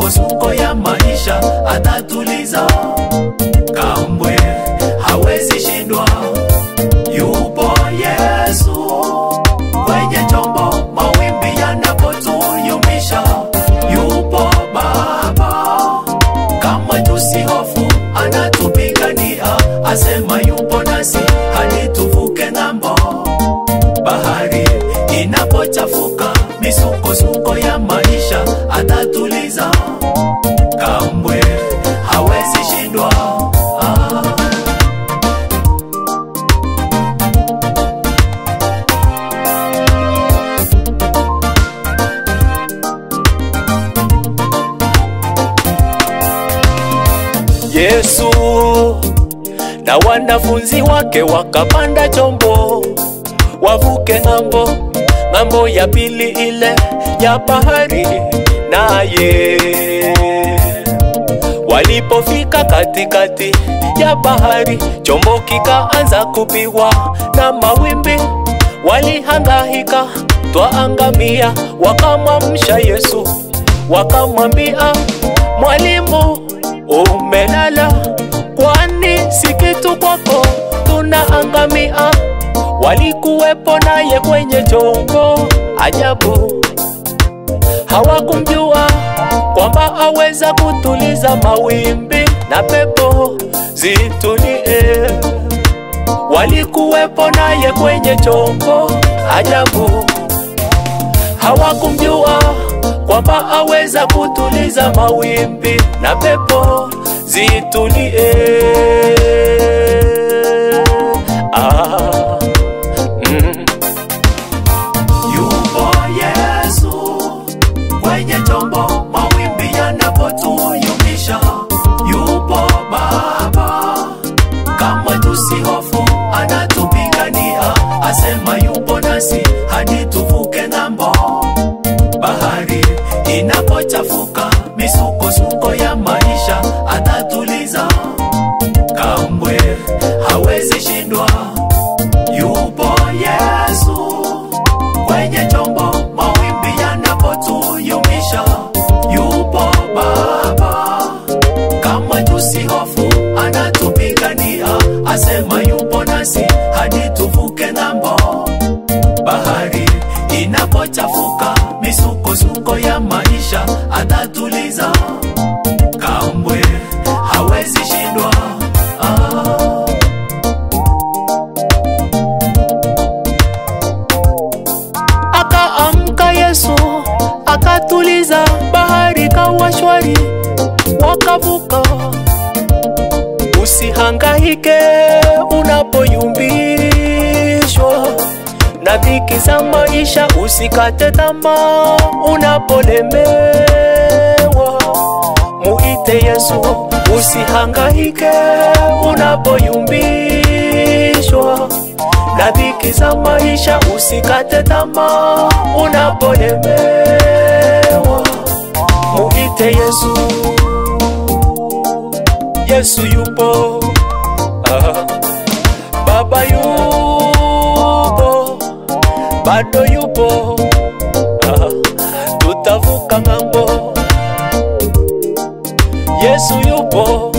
misukosuko ya maisha atatuliza. Kamwe hawezi shindwa, yupo Yesu kwenye chombo mawimbi yanapotuyumisha. Yupo Baba, kama tusihofu, anatupigania. Asema yupo nasi hadi tuvuke ng'ambo. Bahari inapochafuka, misukosuko ya maisha atatuliza. Kamwe hawezi shindwa. Yesu na wanafunzi wake wakapanda chombo wavuke ng'ambo, ng'ambo ya pili ile ya bahari. Naye walipofika katikati ya bahari, chombo kikaanza kupigwa na mawimbi. Walihangaika, twaangamia. Wakamwamsha Yesu, wakamwambia, Mwalimu, umelala, kwani si kitu kwako tunaangamia? Walikuwepo naye kwenye chombo. Ajabu, hawakumjua kwamba aweza kutuliza mawimbi na pepo zitulie. Walikuwepo naye kwenye chombo. Ajabu, hawakumjua kwamba aweza kutuliza mawimbi na pepo zitulie. Yupo Yesu kwenye chombo mawimbi yanapotuyumisha. Yupo Baba, kama tusihofu, anatupigania. Asema yupo nasi hadi tuvuke ng'ambo. Bahari inapochafuka, misukosuko ya maisha atatuliza. Kamwe hawezi shindwa, yupo Yesu kwenye chombo mawimbi yanapotuyumisha. Yupo Baba, kama tusihofu, anatupigania. Asema yupo nasi hadi tuvuke ng'ambo. Bahari inapochafuka, misukosuko ya maisha atatuliza. Kamwe hawezi shindwa. Akaamka Yesu, akatuliza bahari, kawa shwari, wakavuka. Usihangaike unapoyumbishwa na dhiki za maisha, usikate tamaa unapolemewa. Muite Yesu, usihangaike unapoyumbishwa na dhiki za maisha, usikate tamaa unapolemewa. Muite Yesu, Yesu yupo. Baba yupo, bado yupo. Tutavuka ng'ambo. Yesu yupo.